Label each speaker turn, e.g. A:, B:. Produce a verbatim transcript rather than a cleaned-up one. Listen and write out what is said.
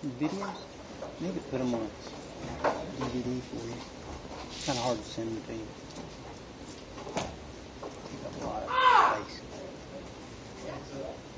A: videos. Maybe put them on a D V D for you. It's kind of hard to send them to you. Take up a lot of space.